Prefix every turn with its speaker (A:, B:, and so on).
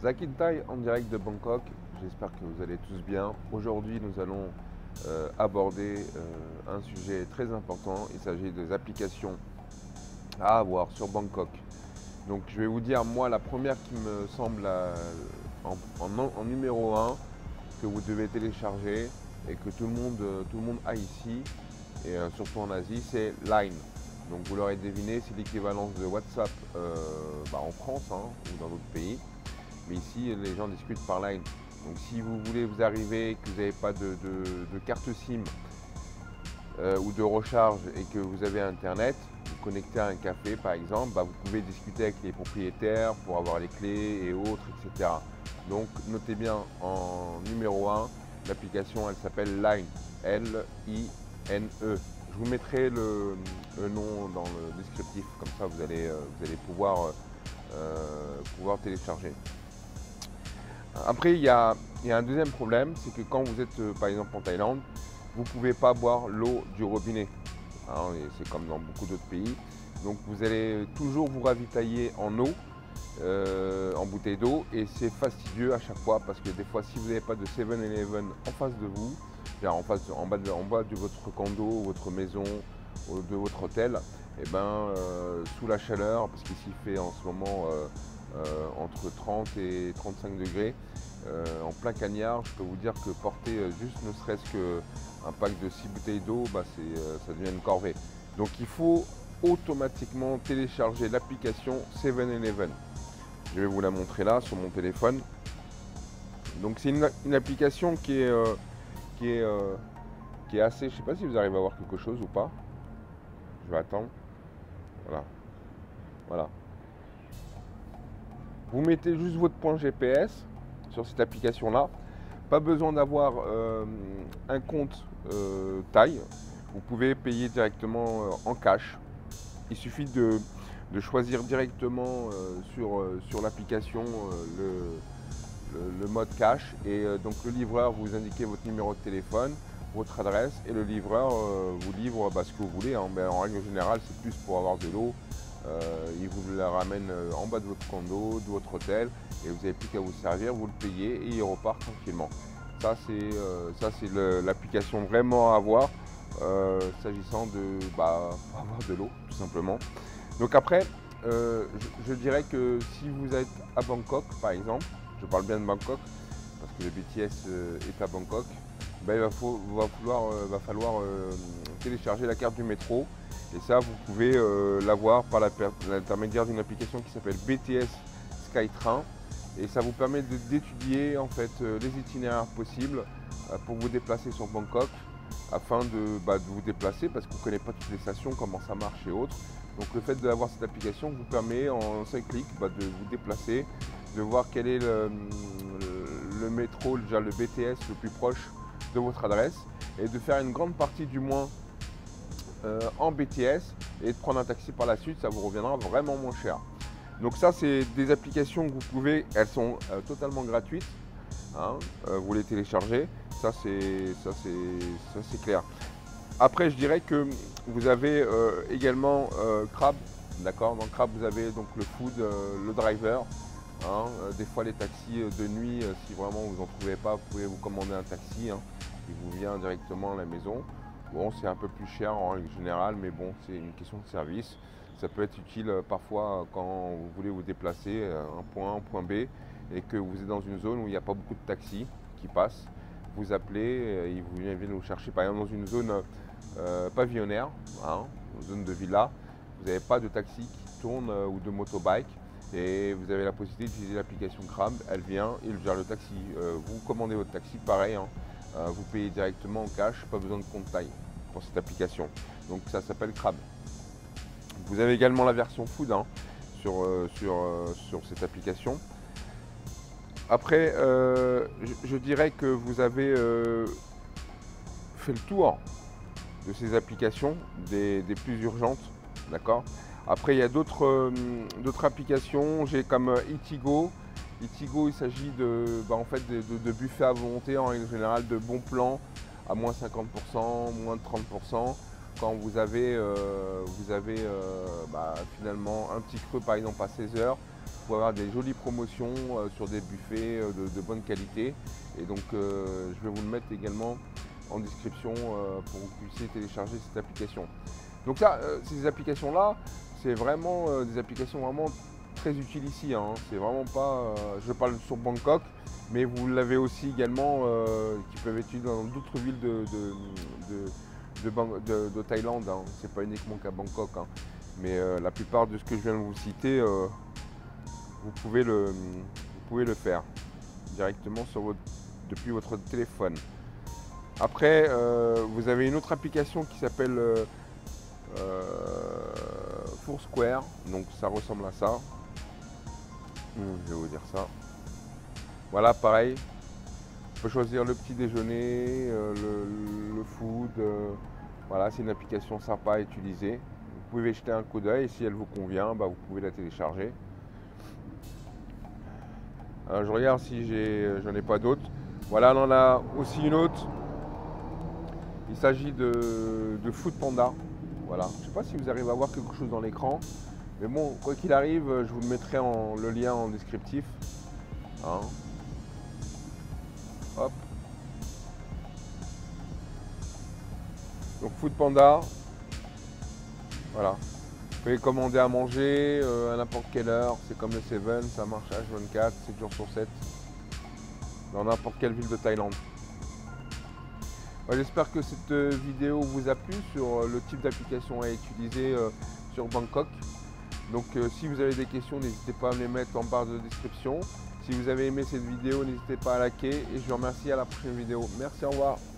A: Zakintay en direct de Bangkok, j'espère que vous allez tous bien. Aujourd'hui nous allons aborder un sujet très important, il s'agit des applications à avoir sur Bangkok. Donc je vais vous dire moi la première qui me semble en numéro 1 que vous devez télécharger et que tout le monde a ici et surtout en Asie, c'est Line. Donc vous l'aurez deviné, c'est l'équivalence de WhatsApp en France ou dans d'autres pays. Mais ici, les gens discutent par Line. Donc si vous voulez vous arriver, que vous n'avez pas de carte SIM ou de recharge et que vous avez Internet, vous connectez à un café par exemple, vous pouvez discuter avec les propriétaires pour avoir les clés et autres, etc. Donc notez bien en numéro 1, l'application elle s'appelle Line, L-I-N-E. Je vous mettrai le nom dans le descriptif, comme ça vous allez pouvoir télécharger. Après, il y a un deuxième problème, c'est que quand vous êtes par exemple en Thaïlande, vous ne pouvez pas boire l'eau du robinet. C'est comme dans beaucoup d'autres pays. Donc vous allez toujours vous ravitailler en eau, en bouteille d'eau, et c'est fastidieux à chaque fois parce que des fois, si vous n'avez pas de 7-Eleven en face de vous, en bas de votre condo, votre maison, de votre hôtel, et sous la chaleur, parce qu'ici il fait en ce moment entre 30 et 35 degrés, en plein cagnard, je peux vous dire que porter juste ne serait-ce qu'un pack de 6 bouteilles d'eau, ça devient une corvée. Donc il faut automatiquement télécharger l'application 7-Eleven. Je vais vous la montrer là sur mon téléphone. Donc c'est une application qui est assez, je ne sais pas si vous arrivez à voir quelque chose ou pas. Je vais attendre. Voilà. Vous mettez juste votre point GPS sur cette application-là. Pas besoin d'avoir un compte Thaï. Vous pouvez payer directement en cash. Il suffit de choisir directement sur l'application le mode cash. Et donc le livreur, vous indiquez votre numéro de téléphone, votre adresse, et le livreur vous livre ce que vous voulez. Mais en règle générale, c'est plus pour avoir de l'eau. Il vous la ramène en bas de votre condo, de votre hôtel, et vous n'avez plus qu'à vous servir, vous le payez et il repart tranquillement. Ça c'est l'application vraiment à avoir s'agissant avoir de l'eau tout simplement. Donc après, je dirais que si vous êtes à Bangkok par exemple, je parle bien de Bangkok parce que le BTS est à Bangkok, il va falloir télécharger la carte du métro. Et ça, vous pouvez l'avoir par l'intermédiaire d'une application qui s'appelle BTS SkyTrain. Et ça vous permet d'étudier en fait les itinéraires possibles pour vous déplacer sur Bangkok afin de vous déplacer parce qu'on ne connaît pas toutes les stations, comment ça marche et autres. Donc le fait d'avoir cette application vous permet en 5 clics de vous déplacer, de voir quel est le métro, déjà le BTS le plus proche de votre adresse et de faire une grande partie du moins en BTS et de prendre un taxi par la suite, ça vous reviendra vraiment moins cher. Donc ça c'est des applications que vous pouvez, elles sont totalement gratuites, vous les téléchargez, ça c'est clair. Après je dirais que vous avez également Crab, d'accord. Dans Crab vous avez donc le food, le driver, des fois les taxis de nuit, si vraiment vous n'en trouvez pas, vous pouvez vous commander un taxi, il vous vient directement à la maison. Bon, c'est un peu plus cher en règle générale, mais bon, c'est une question de service. Ça peut être utile parfois quand vous voulez vous déplacer un point A, un point B, et que vous êtes dans une zone où il n'y a pas beaucoup de taxis qui passent. Vous appelez, ils viennent vous chercher, par exemple dans une zone pavillonnaire, une zone de villa, vous n'avez pas de taxi qui tourne ou de motobike, et vous avez la possibilité d'utiliser l'application Crab, elle vient, il gère le taxi. Vous commandez votre taxi, pareil, vous payez directement en cash, pas besoin de compte Thaï pour cette application. Donc ça s'appelle Crab. Vous avez également la version food sur cette application. Après, je dirais que vous avez fait le tour de ces applications, des plus urgentes, d'accord. Après, il y a d'autres applications, j'ai comme Eatigo. Eatigo, il s'agit de buffets à volonté, en règle générale, de bons plans à moins 50%, moins de 30%. Quand vous avez finalement un petit creux par exemple à 16 h, Vous pouvez avoir des jolies promotions sur des buffets de bonne qualité. Et donc je vais vous le mettre également en description pour que vous puissiez télécharger cette application. Donc là, ces applications-là, c'est vraiment des applications vraiment très utiles ici. Hein. C'est vraiment pas, je parle sur Bangkok, mais vous l'avez aussi également qui peuvent être utilisées dans d'autres villes de Thaïlande. Hein. C'est pas uniquement qu'à Bangkok, hein. Mais la plupart de ce que je viens de vous citer, vous pouvez le faire directement depuis votre téléphone. Après, vous avez une autre application qui s'appelle Foursquare, donc ça ressemble à ça. Je vais vous dire ça. Voilà, pareil. On peut choisir le petit déjeuner, le food. Voilà, c'est une application sympa à utiliser. Vous pouvez jeter un coup d'œil et si elle vous convient, bah, vous pouvez la télécharger. Je regarde si j'en ai pas d'autres. Voilà, on en a aussi une autre. Il s'agit de Foodpanda. Voilà. Je ne sais pas si vous arrivez à voir quelque chose dans l'écran. Mais bon, quoi qu'il arrive, je vous le mettrai le lien en descriptif. Hein. Hop. Donc Foodpanda. Voilà. Vous pouvez commander à manger à n'importe quelle heure. C'est comme le Seven, ça marche H24, 7 jours sur 7. Dans n'importe quelle ville de Thaïlande. J'espère que cette vidéo vous a plu sur le type d'application à utiliser sur Bangkok. Donc si vous avez des questions, n'hésitez pas à me les mettre en barre de description. Si vous avez aimé cette vidéo, n'hésitez pas à liker et je vous remercie à la prochaine vidéo. Merci, au revoir.